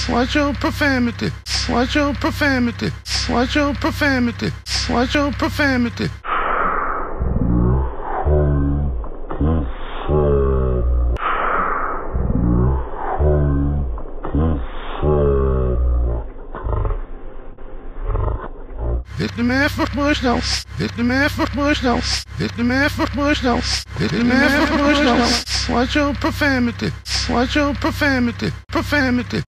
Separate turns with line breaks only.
Watch your profanity. Watch your profanity. Watch your profanity. Watch your profanity. Hit the man for push down. Hit the man for push down. Hit the man for push down. Hit the man for push down. Watch your profanity. Watch your profanity. Profanity.